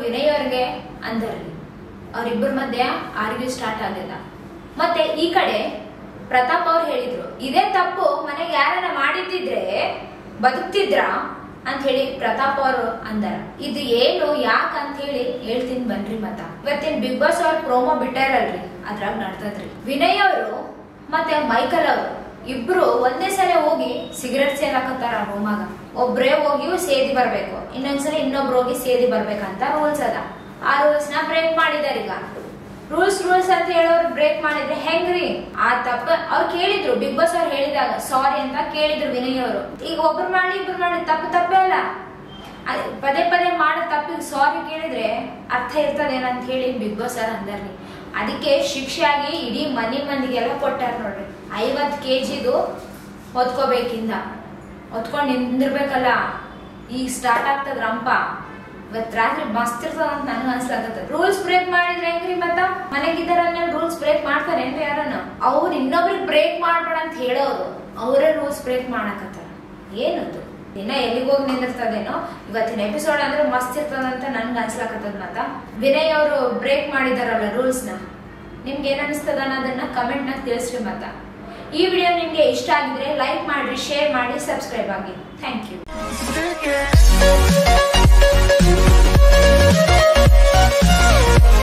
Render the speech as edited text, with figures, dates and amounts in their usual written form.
ವಿನಯ್ ಅವ್ರಿಗೆ ಅಂದರ್ಲಿ. ಅವ್ರಿಬ್ಬರ ಮಧ್ಯೆ argue start ಆಗಿಲ್ಲ. ಮತ್ತೆ ಈ ಕಡೆ ಪ್ರತಾಪ್ ಅವ್ರು ಹೇಳಿದ್ರು, ಇದೇ ತಪ್ಪು ಮನೆಗೆ ಯಾರನ್ನ ಮಾಡಿದ್ದಿದ್ರೆ ಬದುಕ್ತಿದ್ರ ಅಂತ ಹೇಳಿ ಪ್ರತಾಪ್ ಅವರು ಅಂದಾರ. ಇದು ಏನು ಯಾಕಂತ ಹೇಳಿ ಹೇಳ್ತೀನಿ ಬನ್ರಿ. ಇವತ್ತಿನ ಬಿಗ್ ಬಾಸ್ ಅವ್ರ ಪ್ರೋಮೋ ಬಿಟ್ಟಾರಲ್ರಿ, ಅದ್ರಾಗ ನಡ್ತದ್ರಿ ವಿನಯ್ ಅವರು ಮತ್ತೆ ಮೈಕಲ್ ಅವರು ಇಬ್ರು ಒಂದೇ ಸಲ ಹೋಗಿ ಸಿಗರೇಟ್ ಸೇರಾಕತ್ತಾರ ರೂಮಾಗ. ಒಬ್ರೇ ಹೋಗಿ ಸೇದಿ ಬರ್ಬೇಕು, ಇನ್ನೊಂದ್ಸಲ ಇನ್ನೊಬ್ರು ಹೋಗಿ ಸೇದಿ ಬರ್ಬೇಕಂತ ರೂಲ್ಸ್ ಅದ. ಆ ರೂಲ್ಸ್ ನ ಬ್ರೇಕ್ ಮಾಡಿದಾರ. ಈಗ ರೂಲ್ಸ್ ಅಂತ ಹೇಳೋರು ಬ್ರೇಕ್ ಮಾಡಿದ್ರೆ ಹೆಂಗ್ರಿ? ಆ ತಪ್ಪ ಅವ್ರು ಕೇಳಿದ್ರು, ಬಿಗ್ ಬಾಸ್ ಅವ್ರು ಹೇಳಿದಾಗ ಸಾರಿ ಅಂತ ಕೇಳಿದ್ರು ವಿನಯ್ ಅವರು. ಈಗ ಒಬ್ರು ಮಾಡಿ ಇಬ್ರು ಮಾಡಿ ತಪ್ಪೇ ಅಲ್ಲ, ಪದೇ ಮಾಡೋ ತಪ್ಪಿಗೆ ಸಾರಿ ಕೇಳಿದ್ರೆ ಅರ್ಥ ಇರ್ತದೇನಂತ ಹೇಳಿ ಬಿಗ್ ಬಾಸ್ ಅವ್ರು ಅಂದಾರ್ರಿ. ಅದಕ್ಕೆ ಶಿಕ್ಷೆಯಾಗಿ ಇಡೀ ಮಂದಿಗೆಲ್ಲ ಕೊಟ್ಟಾರ ನೋಡ್ರಿ. 50 kg ಹೊತ್ಕೋಬೇಕಿಂದ ಹೊತ್ಕೊಂಡ್ ನಿಂದಿರ್ಬೇಕಲ್ಲ. ಈಗ ಸ್ಟಾರ್ಟ್ ಆಗ್ತದ ರಂಪ. ಇವತ್ ರಾತ್ರಿ ಮಸ್ತ್ ಇರ್ತದ ಅಂತ ನನ್ಗೆ ಅನ್ಸ್ಲಾಗತ್ತ. ರೂಲ್ಸ್ ಬ್ರೇಕ್ ಮಾಡಿದ್ರೆ ಹೆಂಗ್ರಿ? ಮತ್ತ ಮನೆಗಿದ್ದಾರ ರೂಲ್ಸ್ ಬ್ರೇಕ್ ಮಾಡ್ತಾರೇನ್ರಿ ಯಾರನ್ನ? ಅವ್ರು ಇನ್ನೊಬ್ರಿಗೆ ಬ್ರೇಕ್ ಮಾಡ್ಬೇಡ ಅಂತ ಹೇಳೋರು, ಅವರೇ ರೂಲ್ಸ್ ಬ್ರೇಕ್ ಮಾಡಕತ್ತಾರ. ಏನದು? ಇನ್ನ ಎಲ್ಲಿಗೆ ಹೋಗಿ ನಿಂದಿರ್ತದೇನೋ. ಇವತ್ತಿನ ಎಪಿಸೋಡ್ ಅಂದ್ರೆ ಮಸ್ತ್ ಇರ್ತದಂತ ನನ್ಗೆ ಅನ್ಸ್ಲಾಕತ್ತದ. ಮತ್ತ ವಿನಯ್ ಅವರು ಬ್ರೇಕ್ ಮಾಡಿದಾರಲ್ಲ ರೂಲ್ಸ್ ನ, ನಿಮ್ಗೆ ಏನ್ ಅನಿಸ್ತದ ಅನ್ನೋದನ್ನ ಕಮೆಂಟ್ ನಾಗ ತಿಳಿಸ್ರಿ. ಮತ್ತ ಈ ವಿಡಿಯೋ ನಿಮ್ಗೆ ಇಷ್ಟ ಆಗಿದ್ರೆ ಲೈಕ್ ಮಾಡ್ರಿ, ಶೇರ್ ಮಾಡಿ, ಸಬ್ಸ್ಕ್ರೈಬ್ ಆಗಿ. Thank you.